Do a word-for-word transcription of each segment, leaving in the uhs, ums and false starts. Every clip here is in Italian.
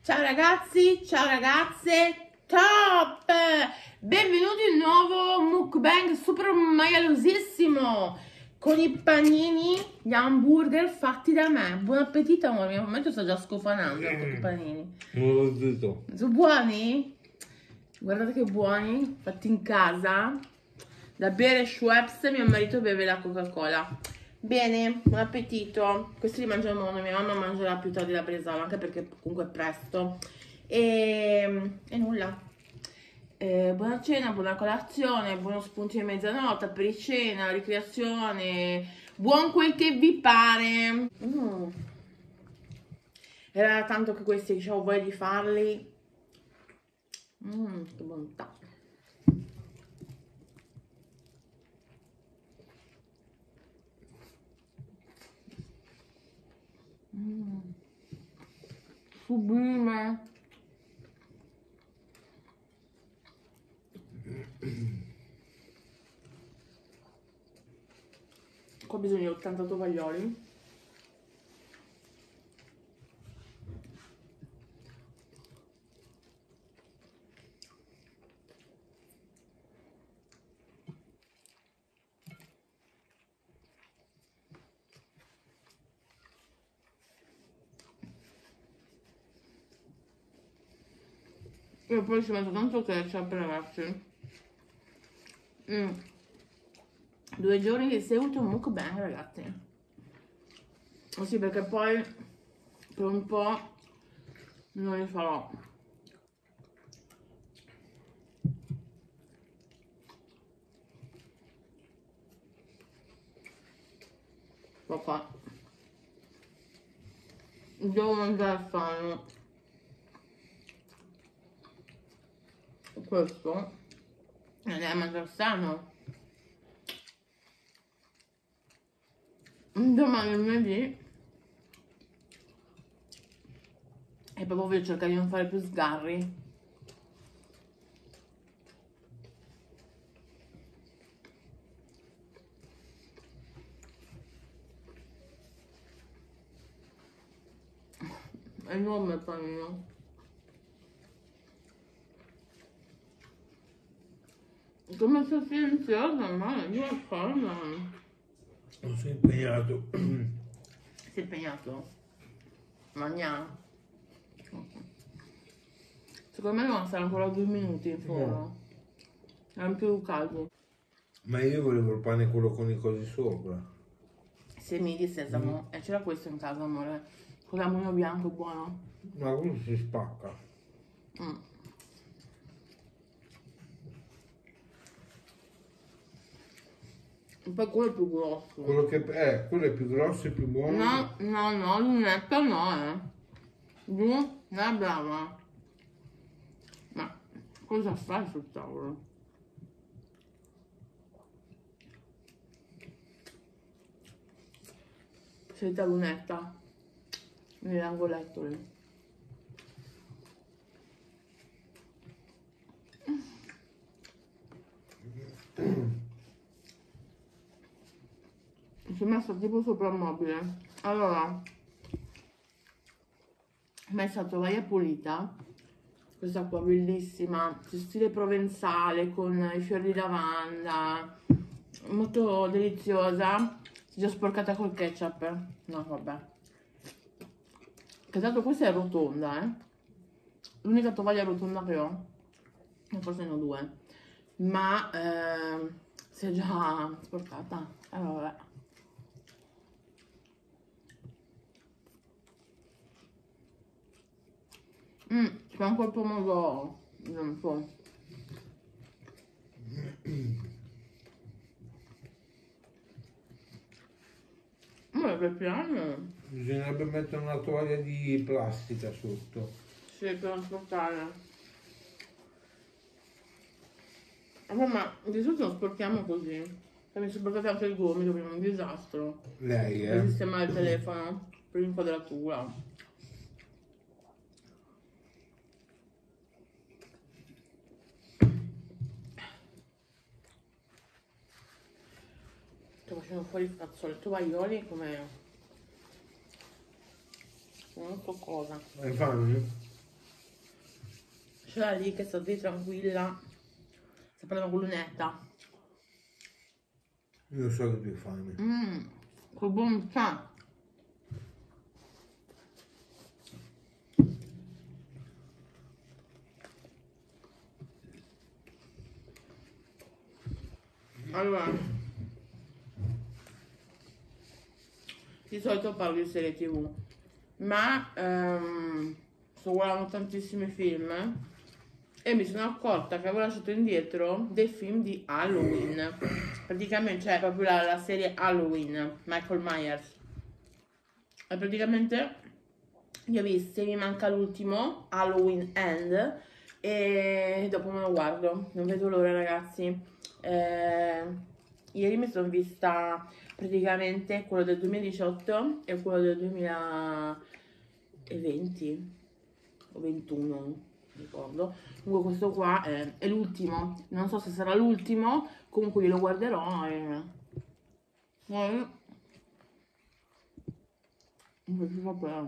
Ciao ragazzi, ciao ragazze, top! Benvenuti in un nuovo mukbang super maialosissimo con i panini, gli hamburger fatti da me. Buon appetito amore, al momento sto già scofanando con i panini. Sono buoni? Guardate che buoni, fatti in casa, da bere Schweppes, mio marito beve la Coca-Cola. Bene, buon appetito. Questi li mangiamo noi, mia mamma mangerà più tardi la bresaola, anche perché comunque è presto. E, e nulla. Eh, buona cena, buona colazione, buono spunto di mezzanotte, pericena, ricreazione, buon quel che vi pare. Mm. Era tanto che questi che avevo voglia di farli. Mmm, che bontà. Mm. Sublime. Qua ho bisogno di ottanta tovaglioli. E poi ci metto tanto ketchup ragazzi. Mm. Due giorni di seguito un mukbang ragazzi. Oh sì, perché poi per un po' non li farò. Papà, devo mangiare sano. Questo non è mangiare sano. Domani è lunedì e proprio voglio cercare di non fare più sgarri. È enorme il panino. Come sei silenziosa, ma io la forma. Non sei impegnato. Sei impegnato? Magna. Secondo me devono stare ancora due minuti in forno. È un più caldo. Ma io volevo il pane quello con i cosi sopra. Semi di sesamo. Mm. E c'era questo in casa, amore. Con l'amunio bianco buono. Ma quello si spacca. Mm. E poi quello è più grosso. Quello che è, quello è più grosso e più buono. No, no, no, lunetta no, eh. Tu, non è brava. Ma cosa fai sul tavolo? Sei da lunetta. Nell'angoletto lì. Mi sono messa tipo sopra il mobile. Allora, messa la tovaglia pulita, questa qua bellissima, stile provenzale con i fiori di lavanda, molto deliziosa. Si è già sporcata col ketchup. No, vabbè. Che tanto questa è rotonda, eh. L'unica tovaglia rotonda che ho, forse ne ho due, ma eh, si è già sporcata. Allora, vabbè. Mmm, c'è anche il pomodoro, non so. Ma che piano! Bisognerebbe mettere una tovaglia di plastica sotto. Sì, per trasportare. Ma, ma di solito non sporchiamo così. Mi sono sporcato anche il gomito prima, un disastro. Lei, eh? Per sistemare il telefono, per l'inquadratura. Sto facendo fuori il fazzoletto tovaglioli come... non so cosa. Hai fame? C'era lì che sta lì tranquilla, sta parlando con Lunetta. Io so che più fame. Mmm, che bontà. Allora, di solito parlo di serie tv, ma ehm, sto guardando tantissimi film e mi sono accorta che avevo lasciato indietro dei film di Halloween. Praticamente c'è proprio la, la serie Halloween, Michael Myers. E praticamente li ho visti, mi manca l'ultimo, Halloween End, e dopo me lo guardo, non vedo l'ora ragazzi. Eh, ieri mi sono vista praticamente quello del duemiladiciotto e quello del duemilaventi o ventuno, non ricordo. Comunque questo qua è, è l'ultimo, non so se sarà l'ultimo, comunque io lo guarderò e poi invece vabbè.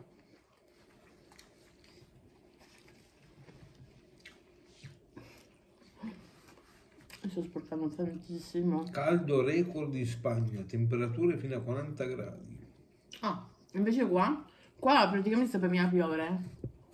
Mi sto sporcando tantissimo. Caldo record in Spagna, temperature fino a quaranta gradi. Ah, invece qua, qua praticamente sta per me a piovere.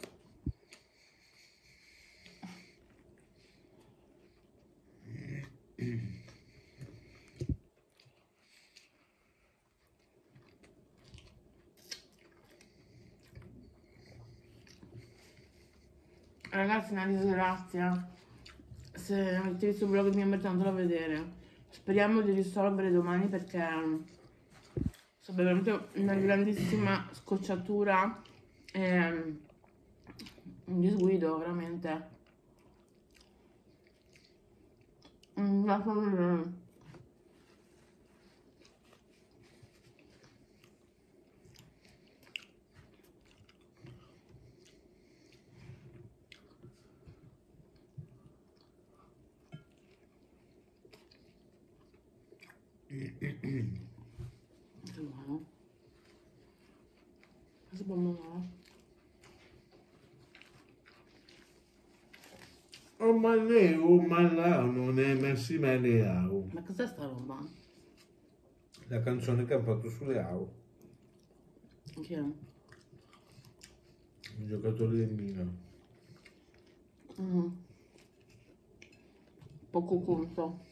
Ragazzi, una disgrazia. Se avete visto il vlog mi è tanto da vedere. Speriamo di risolvere domani perché sto veramente una grandissima scocciatura e un disguido veramente. Non la so vedere. Che buono. Questo pomodoro. Oh ma lei, oh ma là, non è merci ma le au. Ma cos'è sta roba? La canzone che ha fatto sulle au. Che è? Un giocatore del Milan. Mm. Poco conto.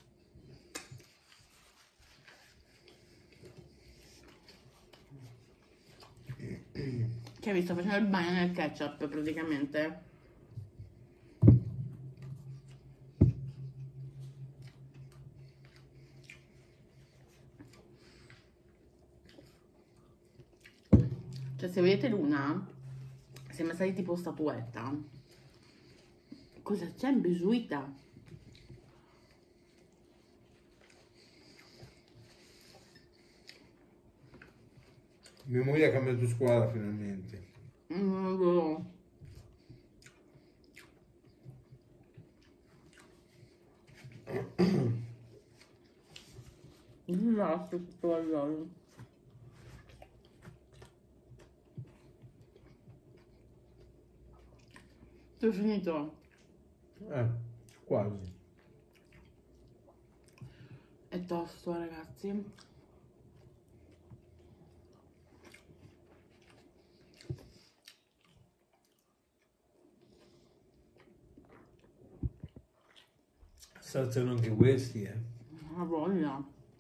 Che vi sto facendo il bagno nel ketchup praticamente. Cioè se vedete Luna sembra stata tipo statuetta. Cosa c'è imbesuita? Mia moglie ha cambiato squadra finalmente. Mm, no. Disastro tutto valore. Tutto finito. Eh, quasi. È tosto ragazzi. Saziano anche questi, eh. Ha voglia.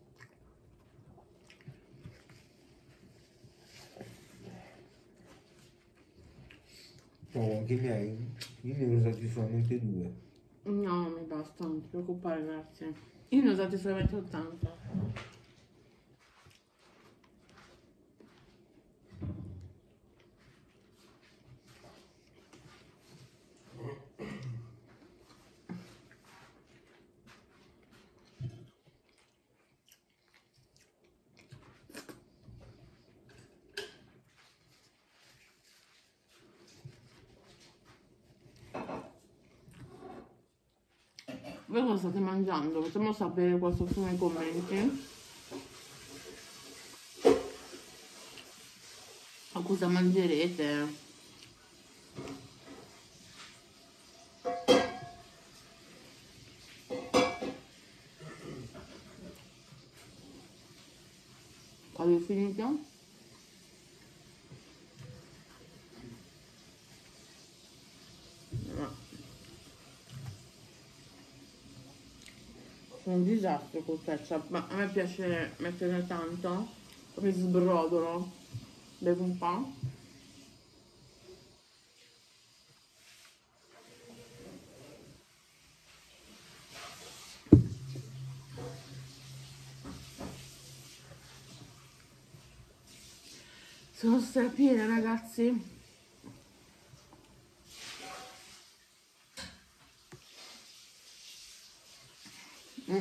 Oh, anche i miei, io ne ho usati solamente due. No, mi basta, non ti preoccupare, grazie. Io ne ho usati solamente ottanta. Voi cosa state mangiando? Facciamo sapere qua sotto nei commenti. O cosa mangerete? Avevo finito? No. Sono un disastro col ketchup, ma a me piace metterne tanto, mi sbrodolo, bevo un po'. Sono strapiena, ragazzi. Mm.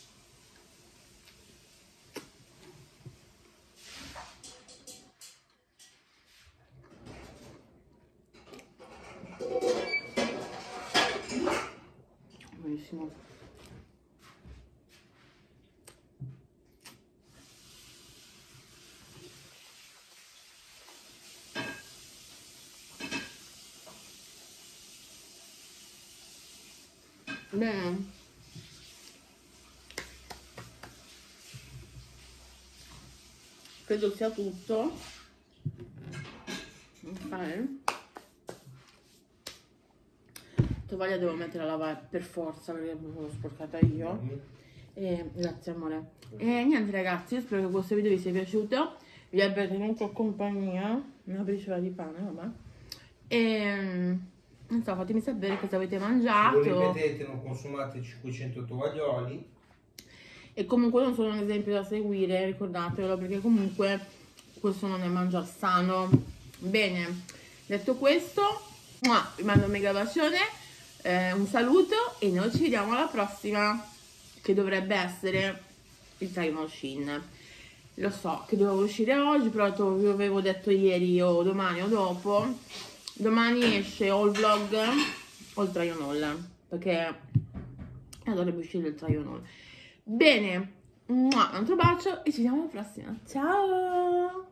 Buonissimo. Bene. Credo sia tutto. Ok. Tovaglia devo mettere a lavare per forza perché l'ho sporcata io. E, grazie amore. E niente ragazzi, io spero che questo video vi sia piaciuto, vi abbia tenuto compagnia, una briciola di pane, vabbè. E non so, fatemi sapere cosa avete mangiato. Se lo ripetete, non consumate cinquecento tovaglioli. E comunque non sono un esempio da seguire, ricordatevelo, perché comunque questo non è mangiare sano. Bene, detto questo, vi mando un mega bacione, eh, un saluto e noi ci vediamo alla prossima, che dovrebbe essere il time machine. Lo so che dovevo uscire oggi, però vi avevo detto ieri o domani o dopo. Domani esce o il vlog o il try on haul, perché dovrebbe uscire il try on haul. Bene, un altro bacio e ci vediamo alla prossima. Ciao!